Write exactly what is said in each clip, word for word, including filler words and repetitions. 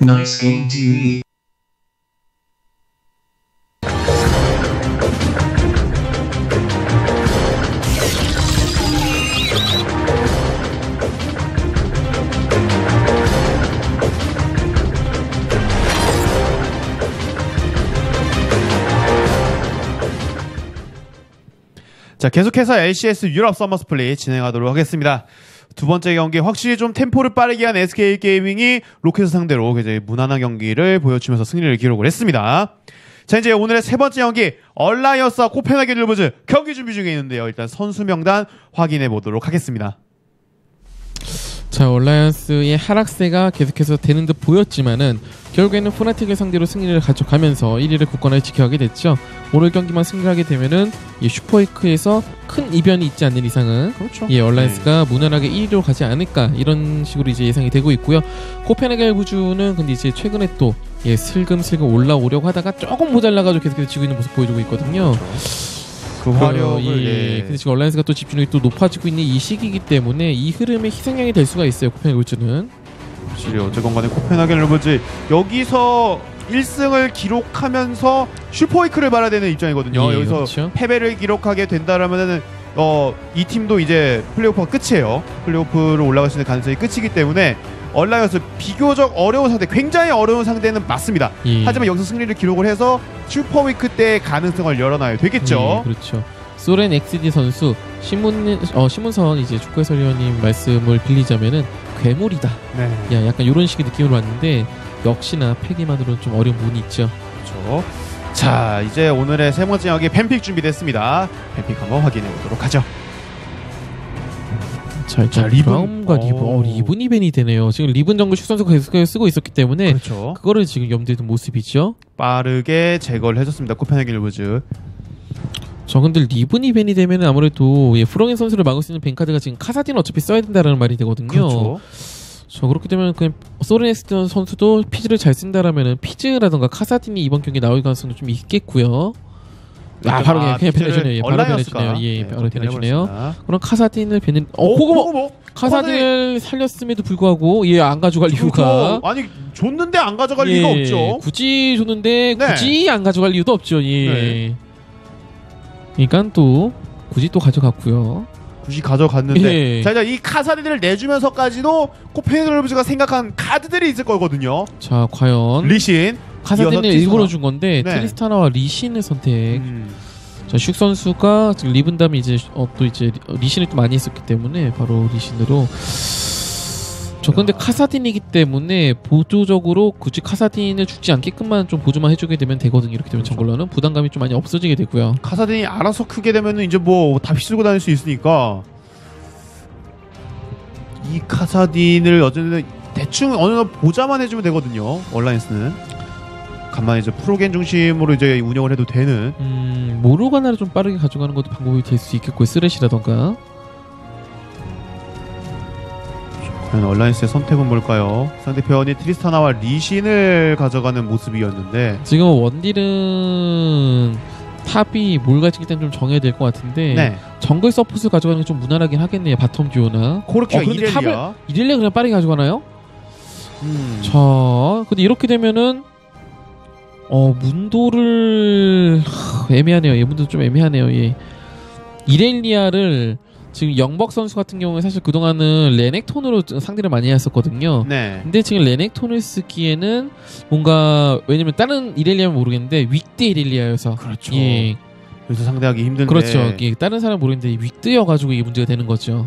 Nice Game 티비. 자, 계속해서 엘씨에스 유럽 서머 스플릿 진행하도록 하겠습니다. 두 번째 경기 확실히 좀 템포를 빠르게 한 에스케이 게이밍이 로켓을 상대로 이제 무난한 경기를 보여주면서 승리를 기록을 했습니다. 자, 이제 오늘의 세 번째 경기 얼라이언스와 코펜하겐 르브즈 경기 준비 중에 있는데요. 일단 선수 명단 확인해 보도록 하겠습니다. 자, 얼라이언스의 하락세가 계속해서 되는 듯 보였지만은 결국에는 포나틱을 상대로 승리를 가져가면서 일 위를 굳건하게 지켜가게 됐죠. 오늘 경기만 승리하게 되면은 이 슈퍼위크에서 큰 이변이 있지 않는 이상은 그렇죠. 예, 얼라이언스가 네. 무난하게 일 위로 가지 않을까 이런 식으로 이제 예상이 되고 있고요. 코펜하겐 부주는 근데 이제 최근에 또 예, 슬금슬금 올라오려고 하다가 조금 모자라가지고 계속해서 지고 있는 모습 보여주고 있거든요. 그렇죠. 그 화력을 예. 예. 근데 지금 얼라이언스가 또 집중력이 또 높아지고 있는 이 시기이기 때문에 이 흐름에 희생양이 될 수가 있어요. 코펜하겐 부주는 확실히 어쨌건 간에 코펜하겐 르브즈 여기서 일 승을 기록하면서 슈퍼위크를 봐야 되는 입장이거든요. 예, 여기서 그렇죠. 패배를 기록하게 된다라면은 어, 이 팀도 이제 플레이오프가 끝이에요. 플레이오프로 올라갈 수 있는 가능성이 끝이기 때문에 얼라이언스 비교적 어려운 상대, 굉장히 어려운 상대는 맞습니다. 예. 하지만 여기서 승리를 기록을 해서 슈퍼위크 때의 가능성을 열어놔야 되겠죠. 예, 그렇죠. 소렌 엑스디 선수 신문 어 신문선 이제 축구 해설위원님 말씀을 빌리자면은 괴물이다. 네. 야, 약간 이런 식의 느낌으로 왔는데 역시나 패기만으로는 좀 어려운 부분이 있죠. 그렇죠. 자, 이제 오늘의 세 번째 경기 팬픽 준비됐습니다. 팬픽 한번 확인해 보도록 하죠. 자, 일단 자, 리븐. 브라움과 리븐, 어, 리븐 이벤이 되네요. 지금 리븐 정글 슛 선수가 계속 쓰고 있었기 때문에 그렇죠. 그거를 지금 염두에 둔 모습이죠. 빠르게 제거를 해줬습니다. 코펜하겐 르브즈. 저 근데 리븐 이벤이 되면 아무래도 예, 프롱인 선수를 막을 수 있는 뱅카드가 지금 카사딘을 어차피 써야 된다라는 말이 되거든요. 그렇죠. 저 그렇게 되면 그냥 소렌엑스턴 선수도 피즈를 잘 쓴다라면은 피즈라던가 카사딘이 이번 경기 나올 가능성도 좀 있겠고요. 아, 바로 그냥, 그냥 변해주네요. 예, 바로 변해주네요. 예, 바로 변해주네요. 그럼 카사딘을 변해. 어, 그거 뭐? 카사딘을 살렸음에도 불구하고 예, 안 가져갈 이유가. 그렇죠. 아니 줬는데 안 가져갈 예, 이유가 없죠. 굳이 줬는데 네. 굳이 안 가져갈 이유도 없죠. 예. 네. 그러니까 또 굳이 또 가져갔고요. 굳이 가져갔는데 예. 자, 이제 이 카사딘을 내주면서까지도 코펜하겐 르브즈가 생각한 카드들이 있을 거거든요. 자, 과연 리신 카사딘을 일부러 준 건데 네. 트리스타나와 리신을 선택. 음. 자, 슉 선수가 지금 리븐 다음에 이제 어, 또 이제 리신을 또 많이 했었기 때문에 바로 리신으로. 저 근데 카사딘이기 때문에 보조적으로 굳이 카사딘을 죽지 않게끔만 좀 보조만 해주게 되면 되거든요. 이렇게 되면 그렇죠. 정글러는 부담감이 좀 많이 없어지게 되고요. 카사딘이 알아서 크게 되면은 이제 뭐 다 휩쓸고 다닐 수 있으니까 이 카사딘을 어쨌든 대충 어느 정도 보자만 해주면 되거든요. 얼라이언스는 간만에 이제 프로겐 중심으로 이제 운영을 해도 되는. 음, 모로가나를 좀 빠르게 가져가는 것도 방법이 될 수 있겠고요. 쓰레시라던가. 과연 얼라이언스의 선택은 뭘까요? 상대편이 트리스타나와 리신을 가져가는 모습이었는데 지금 원딜은 탑이 뭘 가지기 때문에 좀 정해야 될 것 같은데 네. 정글 서폿을 가져가는 게 좀 무난하긴 하겠네요. 바텀 듀오나 코르키가 어, 근데 이렐리아. 탑을 이렐리아 그냥 빠르게 가져가나요? 음. 자, 근데 이렇게 되면은 어 문도를 하, 애매하네요. 예, 문도 좀 애매하네요. 예. 이렐리아를 지금 영벅 선수 같은 경우는 사실 그동안은 레넥톤으로 상대를 많이 했었거든요. 네. 근데 지금 레넥톤을 쓰기에는 뭔가 왜냐면 다른 이렐리아는 모르겠는데 윅드 이렐리아여서 그렇죠. 예. 그래서 상대하기 힘든데. 그렇죠. 예, 다른 사람 모르겠는데 윅드여가지고 이게 문제가 되는 거죠.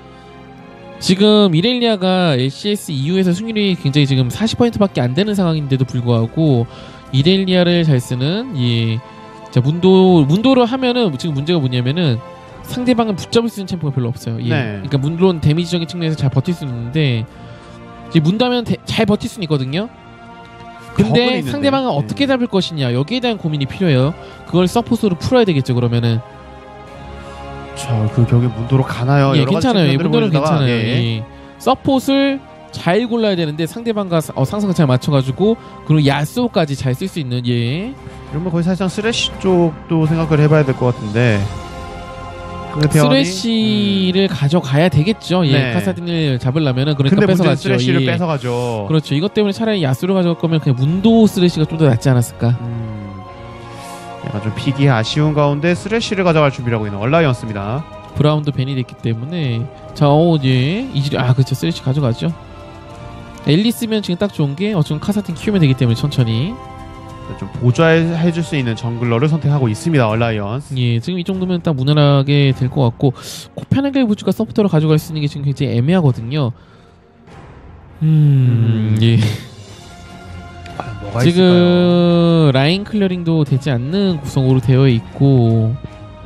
지금 이렐리아가 엘씨에스 이후에서 승률이 굉장히 지금 사십 퍼센트밖에 안 되는 상황인데도 불구하고 이렐리아를 잘 쓰는 이 자 문도 문도를 하면은 지금 문제가 뭐냐면은 상대방을 붙잡을 수 있는 챔프가 별로 없어요. 예. 네. 그러니까 물론 데미지적인 측면에서 잘 버틸 수 있는데 지금 문도하면 대, 잘 버틸 수는 있거든요. 근데 상대방은 네. 어떻게 잡을 것이냐 여기에 대한 고민이 필요해요. 그걸 서포스로 풀어야 되겠죠. 그러면은 자, 그 격에 문도로 가나요? 예, 여러 가지 괜찮아요. 예, 문도는 보여주다가, 괜찮아요. 예. 예. 서폿을 잘 골라야 되는데 상대방과 어, 상상을 잘 맞춰가지고 그리고 야스오까지 잘 쓸 수 있는 예. 이러면 거의 사실상 쓰레쉬 쪽도 생각을 해봐야 될 것 같은데 쓰레쉬를 음. 가져가야 되겠죠. 예, 네. 카사딘을 잡으려면은 그러니까 근데 뺏어가죠. 쓰레쉬를 예. 뺏어가죠. 그렇죠. 이것 때문에 차라리 야수를 가져갈 거면 그냥 문도 쓰레쉬가 좀 더 낫지 않았을까. 음. 약간 좀 픽이 아쉬운 가운데 쓰레쉬를 가져갈 준비라고 있는 얼라이언스입니다. 브라운도 벤이 됐기 때문에 자, 어, 예, 이질이 아, 그렇죠. 쓰레쉬 가져가죠. 앨리스면 지금 딱 좋은 게 어쨌든 카사딘 키우면 되기 때문에 천천히. 좀 보좌해줄 수 있는 정글러를 선택하고 있습니다. 얼라이언스. 예, 지금 이 정도면 딱 무난하게 될 것 같고 코펜하겐 부츠가 서포터로 가져갈 수 있는 게 지금 굉장히 애매하거든요. 음, 음. 예. 아, 뭐가 지금 있을까요? 라인 클리어링도 되지 않는 구성으로 되어 있고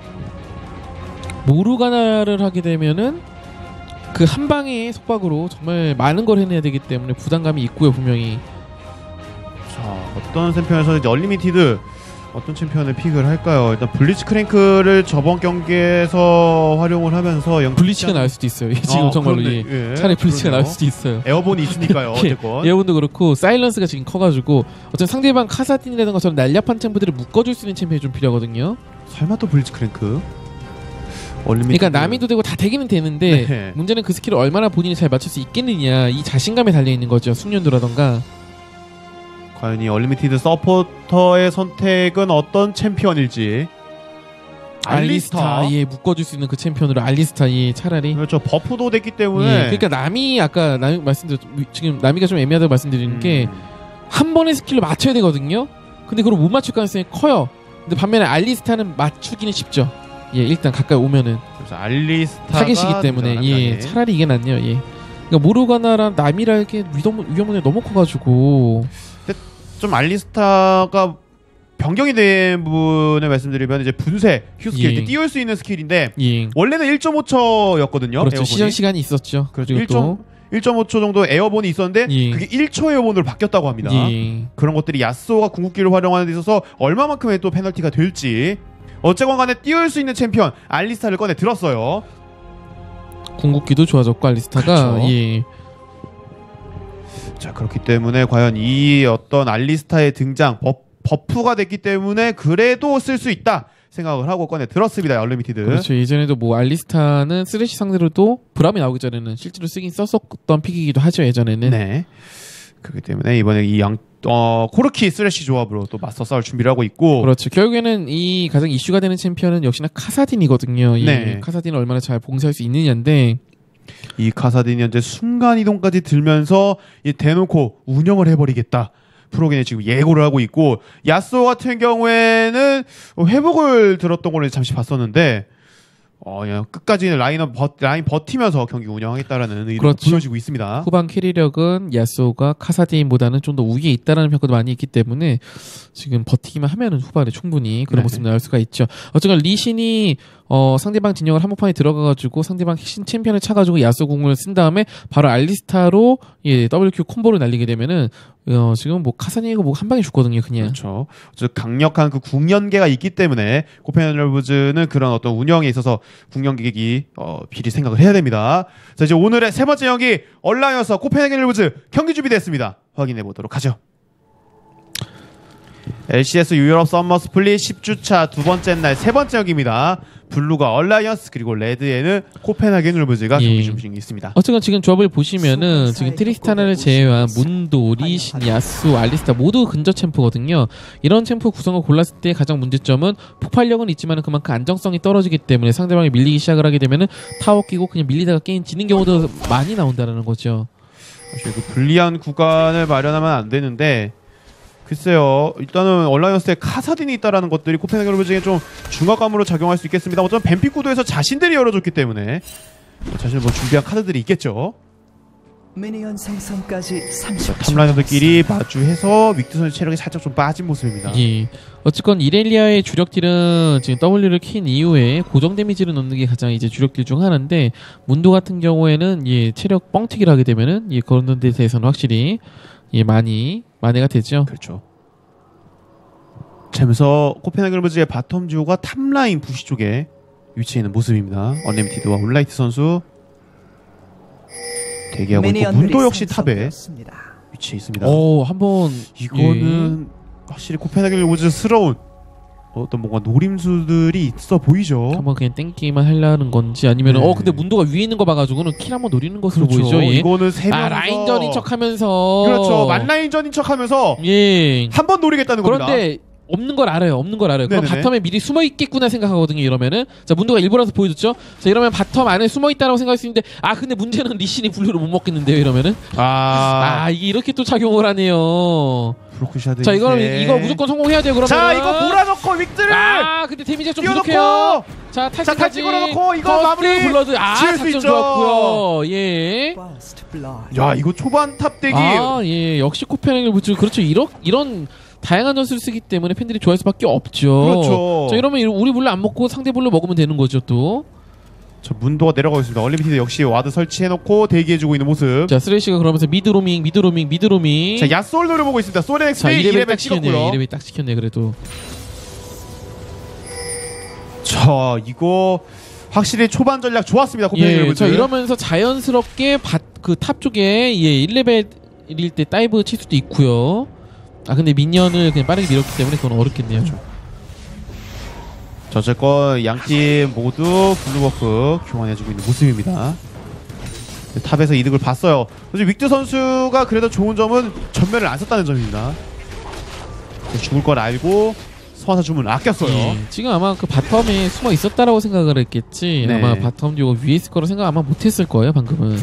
모르가나를 하게 되면은 그 한 방의 속박으로 정말 많은 걸 해내야 되기 때문에 부담감이 있고요, 분명히. 자, 어떤 챔피언에서는 이제 얼리미티드 어떤 챔피언을 픽을 할까요? 일단 블리츠크랭크를 저번 경기에서 활용을 하면서 영... 블리츠가 나을 수도 있어요. 지금 어, 정말로 예. 예. 차라리 블리츠가 나을 수도 있어요. 에어본이 있으니까요. 어쨌건 에어본도 그렇고 사일런스가 지금 커가지고 어떤 상대방 카사딘이라든가 저런 날렵한 챔프들을 묶어줄 수 있는 챔피언이 좀 필요하거든요. 설마 또 블리츠크랭크? 얼리미티드. 그러니까 남이도 되고 다 되기는 되는데 네. 문제는 그 스킬을 얼마나 본인이 잘 맞출 수 있겠느냐, 이 자신감에 달려있는 거죠. 숙련도라던가. 과연 이 얼리미티드 서포터의 선택은 어떤 챔피언일지. 알리스타, 알리스타. 예, 묶어줄 수 있는 그 챔피언으로 알리스타, 예, 차라리. 그렇죠. 버프도 됐기 때문에. 예, 그러니까 남이 아까 남이 말씀드렸 지금 남이가 좀 애매하다고 말씀드리는 음. 게 한 번의 스킬로 맞춰야 되거든요. 근데 그걸 못 맞출 가능성이 커요. 근데 반면에 알리스타는 맞추기는 쉽죠. 예, 일단 가까이 오면은. 그래서 알리스타가 타겟이기 때문에 예, 차라리 이게 낫네요. 예. 그러니까 모르가나랑 남이라 이렇게 위험문이 너무 커가지고. 좀 알리스타가 변경이 된 부분을 말씀드리면 이제 분쇄 휴스킬, 예. 띄울 수 있는 스킬인데 예. 원래는 일 점 오 초였거든요. 그렇죠. 시전 시간이 있었죠. 그렇죠. 일 점 오 초 정도 에어본이 있었는데 예. 그게 일 초 에어본으로 바뀌었다고 합니다. 예. 그런 것들이 야스오가 궁극기를 활용하는 데 있어서 얼마만큼의 또 페널티가 될지. 어쨌건 간에 띄울 수 있는 챔피언 알리스타를 꺼내 들었어요. 궁극기도 좋아졌고 알리스타가. 그렇죠. 예. 자, 그렇기 때문에 과연 이 어떤 알리스타의 등장 버, 버프가 됐기 때문에 그래도 쓸 수 있다 생각을 하고 꺼내 들었습니다. 얼리미티드. 그렇죠. 예전에도 뭐 알리스타는 쓰레쉬 상대로도 브람이 나오기 전에는 실제로 쓰긴 썼었던 픽이기도 하죠. 예전에는. 네. 그렇기 때문에 이번에 이 양 어, 코르키 쓰레쉬 조합으로 또 맞서 싸울 준비를 하고 있고. 그렇죠. 결국에는 이 가장 이슈가 되는 챔피언은 역시나 카사딘이거든요. 네. 예. 카사딘을 얼마나 잘 봉쇄할 수 있느냐인데 이 카사딘이 현재 순간이동까지 들면서 이 대놓고 운영을 해버리겠다. 프로겐이 지금 예고를 하고 있고, 야스오 같은 경우에는 회복을 들었던 걸로 잠시 봤었는데 어, 그냥 끝까지 라인업 버, 라인 버티면서 경기 운영하겠다라는 의도가 그렇죠. 보여지고 있습니다. 후반 캐리력은 야스오가 카사딘보다는 좀 더 우위에 있다라는 평가도 많이 있기 때문에 지금 버티기만 하면은 후반에 충분히 그런 네. 모습 나올 수가 있죠. 어쨌든 리신이 어, 상대방 진영을 한복판에 들어가가지고 상대방 핵심 챔피언을 차가지고 야스오 궁을 쓴 다음에 바로 알리스타로 예, 더블유큐 콤보를 날리게 되면은 어, 지금 뭐 카사딘이고 뭐 한 방에 죽거든요, 그냥. 그렇죠. 강력한 그 궁연계가 있기 때문에 코펜헬러브즈는 그런 어떤 운영에 있어서 궁연객이 어, 비리 생각을 해야 됩니다. 자, 이제 오늘의 세 번째 경기 얼라이언스 코펜헬러브즈 경기 준비됐습니다. 확인해 보도록 하죠. 엘씨에스 유럽 서머 스플릿 십 주차 두 번째 날 세 번째 경기입니다. 블루가 얼라이언스 그리고 레드에는 코펜하겐 울브즈가 예. 경기 준비 중에 있습니다. 어쨌든 지금 조합을 보시면은 지금 트리스타나를 제외한 문도, 리신, 야수, 알리스타 모두 근저 챔프거든요. 이런 챔프 구성을 골랐을 때 가장 문제점은 폭발력은 있지만 그만큼 안정성이 떨어지기 때문에 상대방이 밀리기 시작을 하게 되면은 타워 끼고 그냥 밀리다가 게임 지는 경우도 많이 나온다는 거죠. 사실 그 불리한 구간을 마련하면 안 되는데 글쎄요. 일단은 얼라이언스에 카사딘이 있다라는 것들이 코펜하겐 울브즈에게 좀 중압감으로 작용할 수 있겠습니다. 어쩌면 뱀픽 구도에서 자신들이 열어줬기 때문에 자신을 뭐 준비한 카드들이 있겠죠. 미니언 생성까지 삼십 초. 탑라이너들끼리 마주해서 윅드 선수 체력이 살짝 좀 빠진 모습입니다. 예. 어쨌건 이렐리아의 주력 딜은 지금 W를 킨 이후에 고정 데미지를 넣는 게 가장 이제 주력 딜 중 하나인데 문도 같은 경우에는 예, 체력 뻥튀기를 하게 되면은 예, 그런 데 대해서는 확실히 예, 많이 만회가 되죠. 그렇죠. 자면서 코펜하겐 울브즈의 바텀 듀오가 탑라인 부시 쪽에 위치해 있는 모습입니다. 언리미티드와 온라이트 선수 대기하고 있고 문도 역시 탑에 위치해 있습니다. 오, 한번 이거는 예. 확실히 코펜하겐 울브즈스러운 어떤 뭔가 노림수들이 있어 보이죠. 한번 그냥 땡기만 하려는 건지 아니면 네. 어 근데 문도가 위에 있는 거 봐가지고는 킬 한번 노리는 것으로 그렇죠. 보이죠. 예. 이거는 세 명이서 아 라인전인 척하면서 그렇죠. 만라인전인 척하면서 예. 한 번 노리겠다는 겁니다. 그런데 없는 걸 알아요. 없는 걸 알아요. 그럼 네네네. 바텀에 미리 숨어 있겠구나 생각하거든요. 이러면은 자 문도가 일부러서 보여줬죠. 자 이러면 바텀 안에 숨어 있다라고 생각할 수 있는데 아 근데 문제는 리신이 블루를 못 먹겠는데요. 이러면은 아, 아 이게 이렇게 또 작용을 하네요. 브로크샤드. 자 이거는 이거 무조건 성공해야 돼요. 그러면 자 이거 몰아넣고 윅들을 아 근데 데미지가 좀 띄워놓고 부족해요. 자 자, 탈퇴까지 탈퇴 걸어놓고 이거 퍼스트 마무리 블러드 아 지을 수 작전 있죠. 좋았고요. 예. First blood. 야 이거 초반 탑대기 아, 예. 역시 코펜하겐을 붙죠. 그렇죠. 이런 이런 다양한 전술을 쓰기 때문에 팬들이 좋아할 수밖에 없죠. 그렇죠. 자, 이러면 우리 블루 안 먹고 상대 블루 먹으면 되는 거죠, 또. 저 문도가 내려가고 있습니다. 얼리미티드 역시 와드 설치해놓고 대기해주고 있는 모습. 자, 쓰레쉬가 그러면서 미드 로밍, 미드 로밍, 미드 로밍. 자 야솔 노려보고 있습니다. 소렌엑스 자, 이 이 레벨 레벨 딱 시켰네요. 찍었고요. 이 레벨 딱 시켰네, 그래도. 자 이거 확실히 초반 전략 좋았습니다. 코펜 예, 여러분들. 저 이러면서 자연스럽게 그 탑 쪽에 예, 일 레벨일 때 다이브 칠 수도 있고요. 아, 근데 미니언을 그냥 빠르게 밀었기 때문에 그건 어렵겠네요. 자, 어쨌건 양팀 모두 블루버프 교환해주고 있는 모습입니다. 탑에서 이득을 봤어요. 사실 윅드 선수가 그래도 좋은 점은 전멸을 안 썼다는 점입니다. 죽을 걸 알고 소환사 주문을 아꼈어요. 예, 지금 아마 그 바텀에 숨어 있었다라고 생각을 했겠지. 네. 아마 바텀 듀오가 위에 있을 거라 생각 아마 못했을 거예요, 방금은.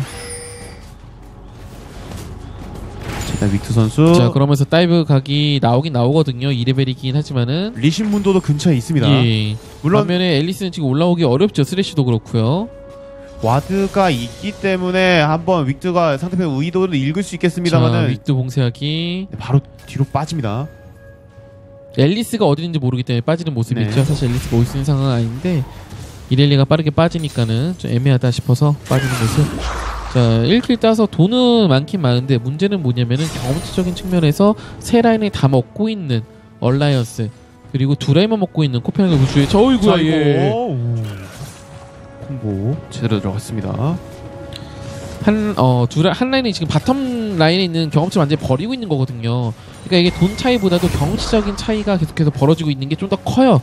자, 윅드 선수. 자, 그러면서 다이브 각이 나오긴 나오거든요. 이 레벨이긴 하지만은. 리신 문도도 근처에 있습니다. 예. 물론 반면에 앨리스는 지금 올라오기 어렵죠. 스래시도 그렇고요. 와드가 있기 때문에 한번 윅드가 상대편 의도를 읽을 수 자, 있겠습니다만은 윅드 봉쇄하기. 바로 뒤로 빠집니다. 앨리스가 어디 있는지 모르기 때문에 빠지는 모습이 네. 있죠. 사실 앨리스가 올 수 있는 상황은 아닌데 이렐리가 빠르게 빠지니까는 좀 애매하다 싶어서 빠지는 모습. 자, 일 킬 따서 돈은 많긴 많은데 문제는 뭐냐면은 경험치적인 측면에서 세 라인을 다 먹고 있는 얼라이언스 그리고 두 라인만 먹고 있는 코펜하겐 우주의 저 자 어이구야 이거 예. 오. 콤보 제대로 들어갔습니다. 한, 어, 두 라, 한 라인이 지금 바텀 라인에 있는 경험치를 완전히 버리고 있는 거거든요. 그러니까 이게 돈 차이보다도 경험치적인 차이가 계속해서 벌어지고 있는 게 좀 더 커요.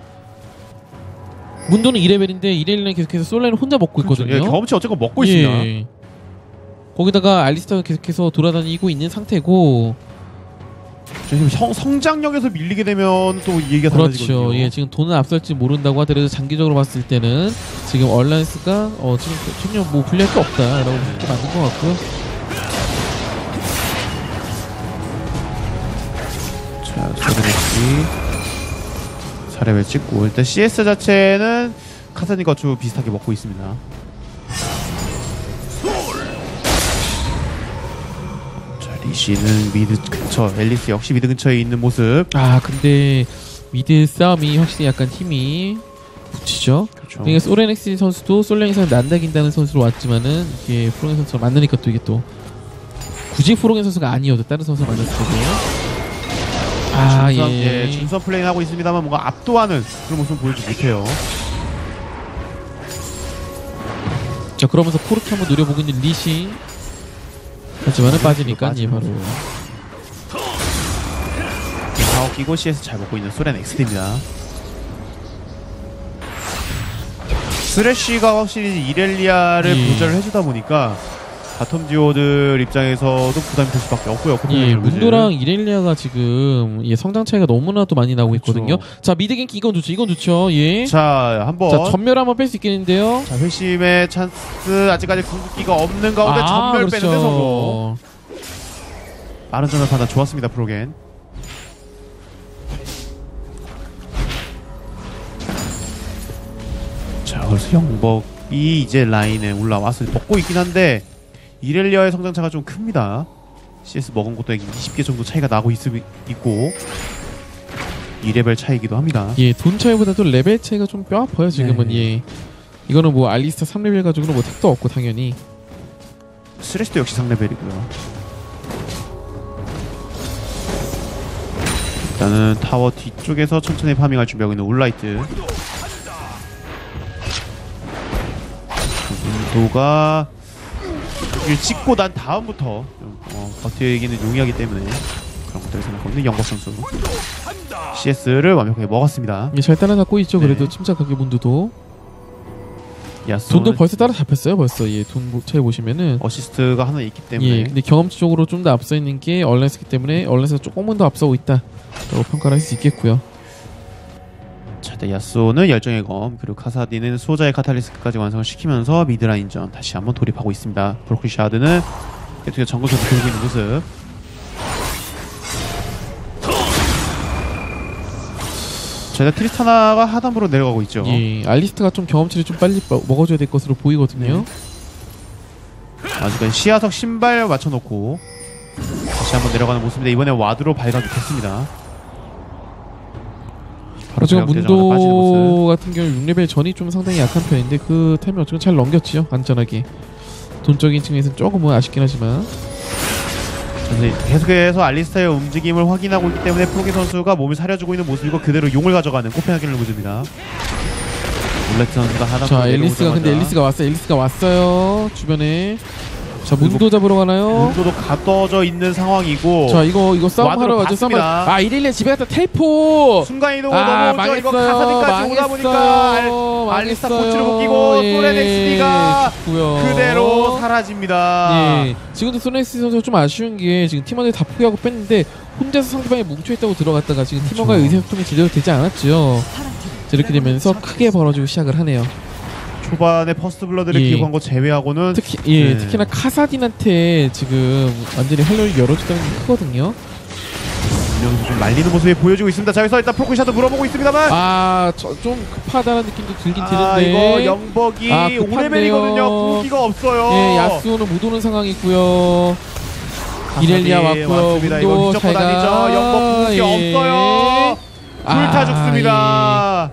문도는 이 레벨인데 이 레벨은 계속해서 솔라인을 혼자 먹고 있거든요. 예, 경험치 어쨌건 먹고 있습니다. 예. 거기다가 알리스타가 계속해서 돌아다니고 있는 상태고 지금 성, 성장력에서 밀리게 되면 또 이 얘기가 달라지거든요. 그렇죠. 예, 지금 돈은 앞설지 모른다고 하더라도 장기적으로 봤을 때는 지금 얼라이언스가 어, 지금 전혀 뭐 불리할 게 없다라고 보는 게 맞는 것 같고요. 자, 소드레시 사 레벨 찍고 일단 씨에스 자체는 카사니가 좀 비슷하게 먹고 있습니다. 자, 리시는 미드 근처, 앨리스 역시 미드 근처에 있는 모습. 아 근데 미드 싸움이 확실히 약간 힘이 붙이죠. 그렇죠. 그러니까 소렌엑스 선수도 솔랭에서 난다긴다는 선수로 왔지만은 이게 프로겐 선수가 만나니까 또 이게 또 굳이 프로겐 선수가 아니어도 다른 선수 만났을 때도 아 준선, 예. 예, 준선 플레이는 하고 있습니다만 뭔가 압도하는 그런 모습 보여주지 못해요. 자 그러면서 코르키 한번 노려보고 있는 리신 하지만은 빠지니까 예 바로 사억 끼고 씨에스 잘 먹고 있는 소렌 엑스디입니다. 스래쉬가 확실히 이렐리아를 예. 보좌를 해주다 보니까 바텀 듀오들 입장에서도 부담이 될 수밖에 없고요. 예, 문도랑 이렐리아가 지금 예, 성장 차이가 너무나도 많이 나고 그렇죠. 있거든요. 자 미드 갱킹 이건 좋죠, 이건 좋죠. 예. 자 한번 자 전멸 한번 뺄 수 있겠는데요. 자, 회심의 찬스 아직까지 궁극기가 없는 가운데 아, 전멸 그렇죠. 빼는데 성공. 빠른 전멸 판단 좋았습니다. 프로겐. 자 그래서 영벅이 이제 라인에 올라와서 먹고 있긴 한데 이렐리아의 성장차가 좀 큽니다. 씨에스 먹은 것도 이십 개 정도 차이가 나고 있, 있고 이 레벨 차이기도 합니다. 예, 돈 차이보다도 레벨 차이가 좀 뼈 아파요 지금은. 네. 예. 이거는 뭐 알리스타 삼 레벨 가지고는 뭐 택도 없고 당연히. 스레시도 역시 삼 레벨이고요. 일단은 타워 뒤쪽에서 천천히 파밍할 준비하고 있는 울라이트. 문도가 여기를 찍고 난 다음부터 좀, 어, 버티기는 용이하기 때문에 그런 것도 있다고 생각하고 있는 영박 선수. 씨에스를 완벽하게 먹었습니다. 예, 잘 따라잡고 있죠. 네. 그래도 침착하게 문도도 야스 돈도 벌써 따라잡혔어요. 벌써 예, 돈 차에 보시면은 어시스트가 하나 있기 때문에 예, 근데 경험치적으로 좀 더 앞서 있는 게 얼랜스기 때문에 얼랜스가 조금은 더 앞서고 있다라고 평가를 할 수 있겠고요. 자, 일단 야스오는 열정의 검 그리고 카사디는 수호자의 카탈리스크까지 완성을 시키면서 미드라인전 다시 한번 돌입하고 있습니다. 브로클 샤드는 계속해서 정글전을 돌고 있는 모습. 자, 일단 트리스타나가 하단부로 내려가고 있죠. 예, 알리스타가 좀 경험치를 좀 빨리 빠- 먹어줘야 될 것으로 보이거든요. 네. 아직까지 시야석 신발 맞춰놓고 다시 한번 내려가는 모습인데 이번에 와드로 발각됐습니다. 하지만 대장으로 빠지는 모습. 문도 같은 경우 육 레벨 전이 좀 상당히 약한 편인데 그 타이밍 어쩌면 잘 넘겼지요. 안전하게. 돈적인 측면에서는 조금은 아쉽긴 하지만 근데 계속해서 알리스타의 움직임을 확인하고 있기 때문에 프로기 선수가 몸을 사려주고 있는 모습이고 그대로 용을 가져가는 코펜하겐을 보여줍니다. 몰레트 선수가 하단 자 앨리스가 근데 앨리스가 왔어요. 앨리스가 왔어요. 주변에 자 문도 잡으러 가나요? 문도도 가둬져 있는 상황이고 자 이거 이거 싸움 와드로 하러 가죠. 싸움 봤습니다. 하러. 아 이렐리아 집에 갔다 텔포. 순간이동을 아 넘어오죠. 이거 망했어요. 카사디까지 오다 보니까 알, 망했어요. 알리스타 망했어요. 포츠를 묶이고 예, 소렌 엑스디가 죽고요. 그대로 사라집니다. 예, 지금도 소네스 선수가 좀 아쉬운 게 지금 팀원들이 다 포기하고 뺐는데 혼자서 상대방이 뭉쳐있다고 들어갔다가 지금 팀원과의 의사소통이 제대로 되지 않았죠. 이렇게 되면서 크게 벌어지고 시작을 하네요. 초반에 퍼스트 블러드를 예. 기록한 거 제외하고는 특히 예, 네. 특히나 카사딘한테 지금 완전히 활력을 열어줬다는 게 크거든요. 이면서 좀 말리는 모습이 보여주고 있습니다. 자, 여기서 일단 프로크샷도 물어보고 있습니다만 아, 저, 좀 급하다는 느낌도 들긴 아, 드는데. 이거 영벅이 아, 오 레벨이거든요. 궁기가 없어요. 예, 야스오는 못 오는 상황이고요. 이렐리아 왔고요. 왔습니다. 이거 문도 휘젓고 잘 다니죠. 가. 영벅 궁기 예. 없어요. 불타 아, 죽습니다.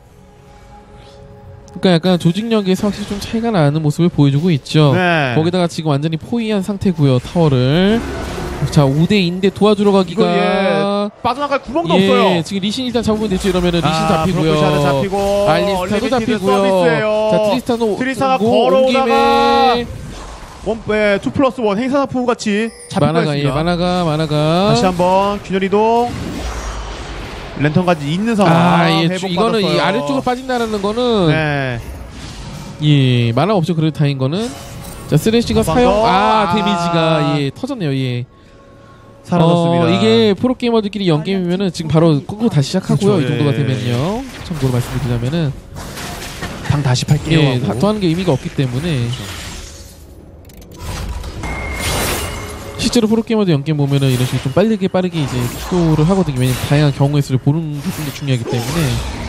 그러니까 약간 조직력에서 확실히 좀 차이가 나는 모습을 보여주고 있죠. 네. 거기다가 지금 완전히 포위한 상태고요. 타워를. 자, 오 대 이인데 도와주러 가기가 이거 예, 빠져나갈 구멍도 예, 없어요. 지금 리신 일단 잡으면 되죠. 이러면은 리신 아, 잡히고요. 브로콜 샤드 잡히고 알리스타도 얼리미티드 잡히고요. 서비스예요. 자, 트리스타노 트리스타가 온- 온 걸어오다가 김에 원, 예, 투 플러스 원 행사상품 같이 잡힐 만화가 예, 뻔했습니다. 만화가 만화가 다시 한번 균열 이동. 랜턴까지 있는 상황. 아, 예, 주, 회복 이거는 이 받았어요. 아래쪽으로 빠진다라는 거는 네. 예, 만화 없죠. 그래도 다인 거는 자, 쓰레쉬가 한 사용 번 더. 아, 아. 데미지가 예, 터졌네요. 예. 사라졌습니다. 어, 이게 프로게이머들끼리 연게임이면은 지금 바로 끄고 다시 시작하고요. 그렇죠, 이 정도가 예. 되면요. 참고로 말씀드리자면은 방 다시 팔게요. 예, 하고. 다- 더 하는 게 의미가 없기 때문에 실제로 프로게이머들 연게임 보면은 이런 식으로 좀 빠르게 빠르게 이제 속도를 하거든요. 왜냐면 다양한 경우의 수를 보는 게 좀 더 중요하기 때문에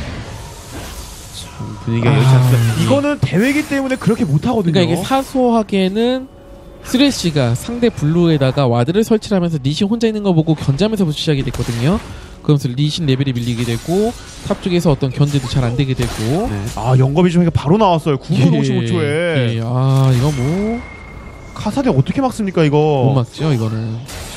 분위기가 아, 여의치 않습니다. 예. 이거는 대회기 때문에 그렇게 못 하거든요. 그러니까 이게 사소하게는 쓰레쉬가 상대 블루에다가 와드를 설치를 하면서 리신 혼자 있는 거 보고 견제하면서부터 시작이 됐거든요. 그러면서 리신 레벨이 밀리게 되고 탑 쪽에서 어떤 견제도 잘 안 되게 되고 네. 아, 영겁이 좀 바로 나왔어요. 구 분 오십오 초에. 예, 아 이거 뭐 못 카사디 어떻게 막습니까, 이거? 막죠 이거는.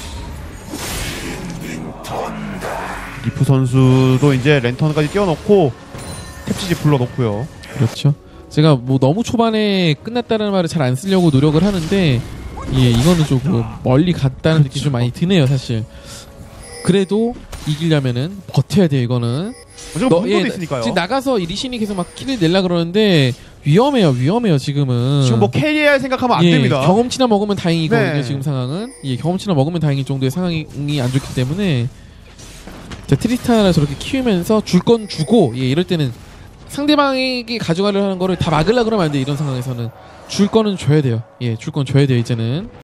리프 선수도 이제 랜턴까지 띄워놓고 탭지지 불러놓고요. 그렇죠. 제가 뭐 너무 초반에 끝났다는 말을 잘 안 쓰려고 노력을 하는데 예 이거는 조금 멀리 갔다는 느낌이 좀 많이 드네요 사실. 그래도 이기려면은 버텨야 돼요 이거는. 어차피 너- 문도도 예, 있으니까요. 지금 나가서 이 리신이 계속 막 킬을 내려 그러는데 위험해요 위험해요 지금은. 지금 뭐 캐리할 생각하면 안 예, 됩니다. 경험치나 먹으면 다행이거든요 네. 지금 상황은. 예 경험치나 먹으면 다행일 정도의 상황이 안 좋기 때문에 자 트리스타나를 저렇게 키우면서 줄 건 주고 예 이럴 때는 상대방에게 가져가려 하는 거를 다 막으려 그러면 안 돼. 이런 상황에서는 줄 거는 줘야 돼요. 예 줄 건 줘야 돼요 이제는.